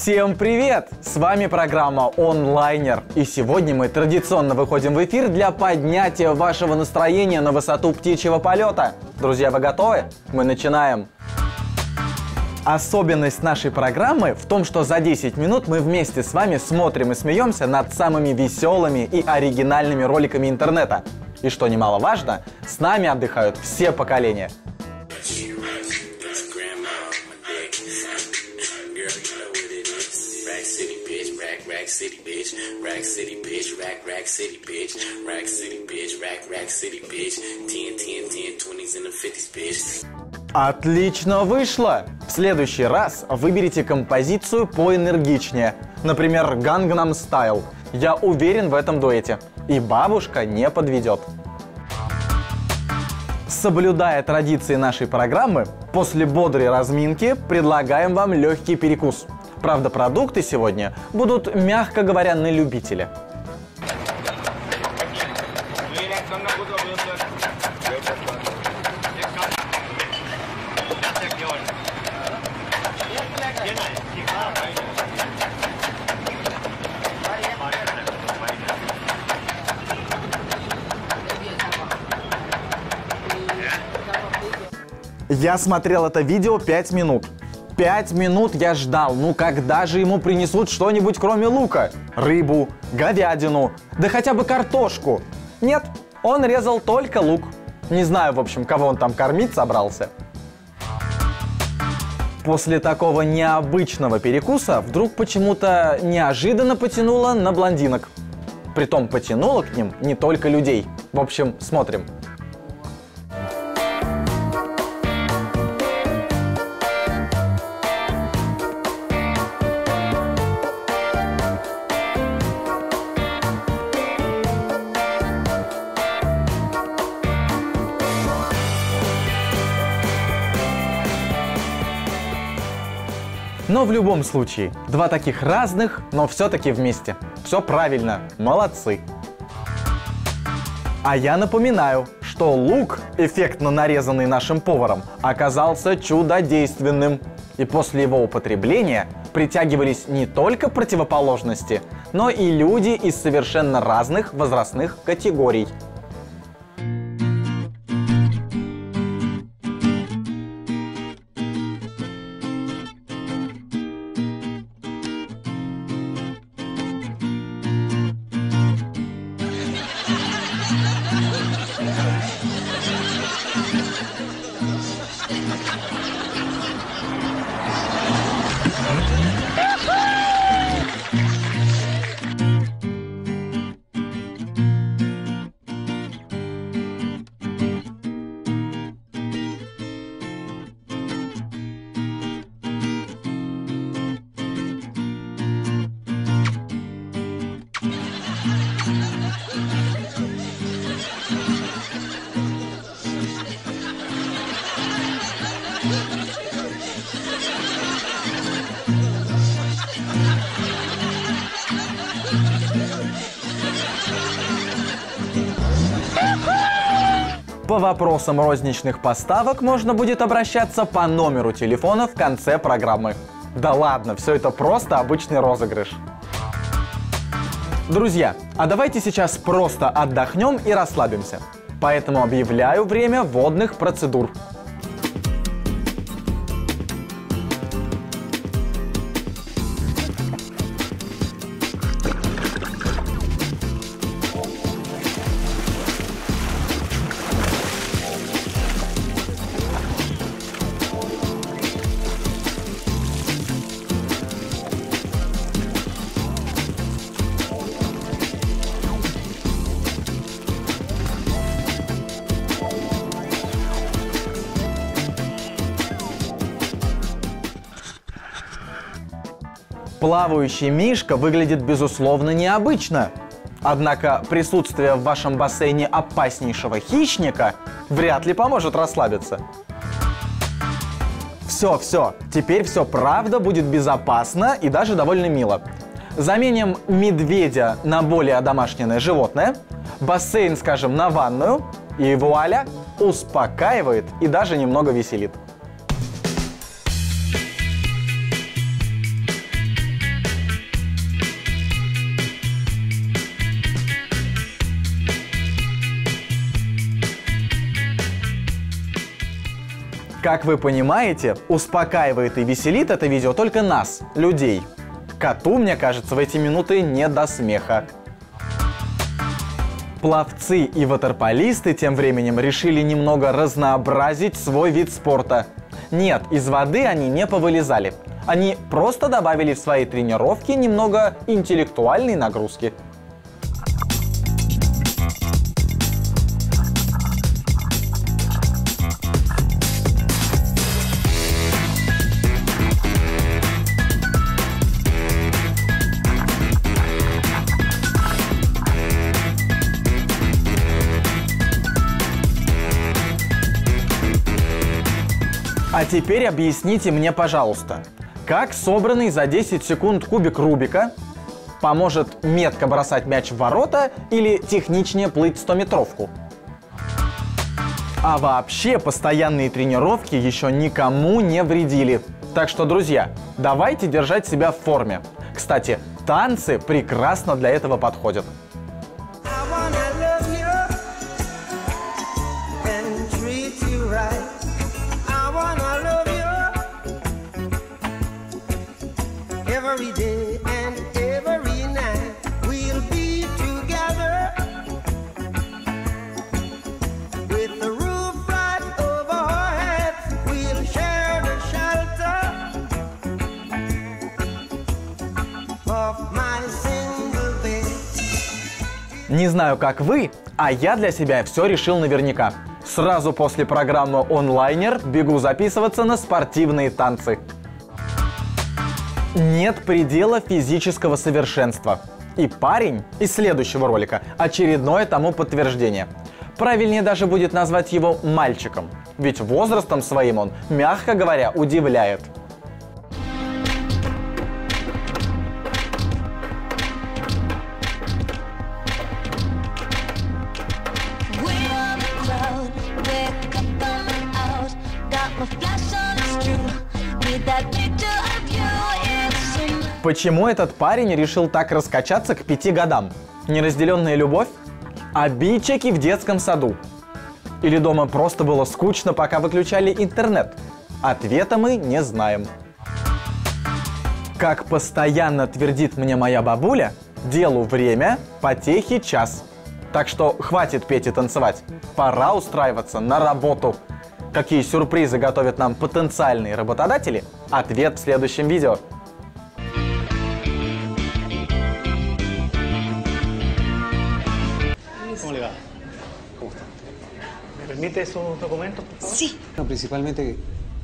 Всем привет! С вами программа «Онлайнер». И сегодня мы традиционно выходим в эфир для поднятия вашего настроения на высоту птичьего полета. Друзья, вы готовы? Мы начинаем! Особенность нашей программы в том, что за 10 минут мы вместе с вами смотрим и смеемся над самыми веселыми и оригинальными роликами интернета. И что немаловажно, с нами отдыхают все поколения. Отлично вышло! В следующий раз выберите композицию поэнергичнее. Например, Gangnam Style. Я уверен в этом дуэте. И бабушка не подведет. Соблюдая традиции нашей программы, после бодрой разминки предлагаем вам легкий перекус. Правда, продукты сегодня будут, мягко говоря, на любителя. Я смотрел это видео 5 минут. 5 минут я ждал, ну когда же ему принесут что-нибудь кроме лука? Рыбу, говядину, да хотя бы картошку. Нет, он резал только лук. Не знаю, в общем, кого он там кормить собрался. После такого необычного перекуса вдруг почему-то неожиданно потянуло на блондинок. Притом потянуло к ним не только людей. В общем, смотрим. Но в любом случае, два таких разных, но все-таки вместе. Все правильно, молодцы. А я напоминаю, что лук, эффектно нарезанный нашим поваром, оказался чудодейственным. И после его употребления притягивались не только противоположности, но и люди из совершенно разных возрастных категорий. По вопросам розничных поставок можно будет обращаться по номеру телефона в конце программы. Да ладно, все это просто обычный розыгрыш. Друзья, а давайте сейчас просто отдохнем и расслабимся. Поэтому объявляю время водных процедур. Плавающий мишка выглядит, безусловно, необычно. Однако присутствие в вашем бассейне опаснейшего хищника вряд ли поможет расслабиться. Все, теперь все правда будет безопасно и даже довольно мило. Заменим медведя на более одомашненное животное, бассейн, скажем, на ванную, и вуаля, успокаивает и даже немного веселит. Как вы понимаете, успокаивает и веселит это видео только нас, людей. Коту, мне кажется, в эти минуты не до смеха. Пловцы и ватерполисты тем временем решили немного разнообразить свой вид спорта. Нет, из воды они не повылезали. Они просто добавили в свои тренировки немного интеллектуальной нагрузки. А теперь объясните мне, пожалуйста, как собранный за 10 секунд кубик Рубика поможет метко бросать мяч в ворота или техничнее плыть 100-метровку? А вообще, постоянные тренировки еще никому не вредили. Так что, друзья, давайте держать себя в форме. Кстати, танцы прекрасно для этого подходят. Every day and every night we'll be together with the roof right over our heads. We'll share the shelter of my single bed. Не знаю, как вы, а я для себя все решил наверняка. Сразу после программы «Онлайнер» бегу записываться на спортивные танцы. Нет предела физического совершенства. И парень из следующего ролика – очередное тому подтверждение. Правильнее даже будет назвать его мальчиком. Ведь возрастом своим он, мягко говоря, удивляет. Почему этот парень решил так раскачаться к 5 годам? Неразделенная любовь? Обидчики в детском саду? Или дома просто было скучно, пока выключали интернет? Ответа мы не знаем. Как постоянно твердит мне моя бабуля, делу время, потехи час. Так что хватит петь и танцевать, пора устраиваться на работу. Какие сюрпризы готовят нам потенциальные работодатели? Ответ в следующем видео. ¿Cómo le va? ¿Cómo está? ¿Me permite esos documentos, por favor? Sí. No, principalmente...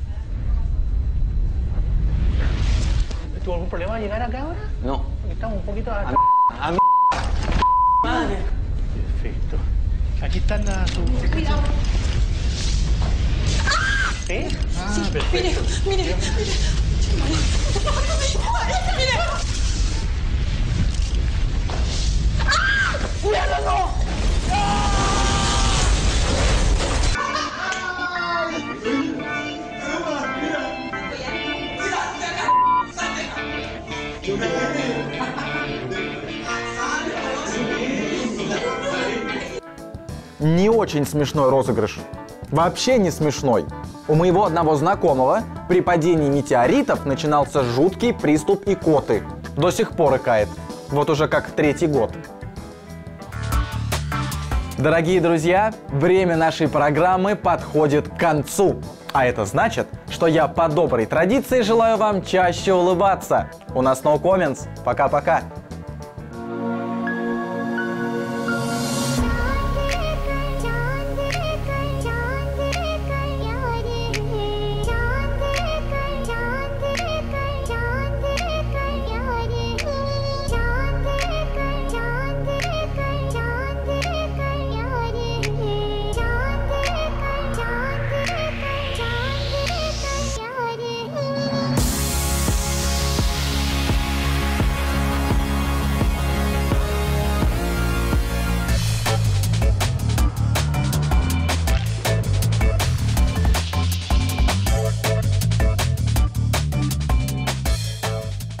¿Tuvo algún problema al llegar acá ahora? No. Porque estamos un poquito... A mí. Madre. Perfecto. Aquí están las... Cuidado. ¿Sí? Ah, Sí, perfecto. mire. Mire. ¡Cuidado, no! Не очень смешной розыгрыш. Вообще не смешной. У моего одного знакомого при падении метеоритов начинался жуткий приступ икоты. До сих пор икает. Вот уже как 3-й год. Дорогие друзья, время нашей программы подходит к концу. А это значит, что я по доброй традиции желаю вам чаще улыбаться. У нас no comments. Пока-пока.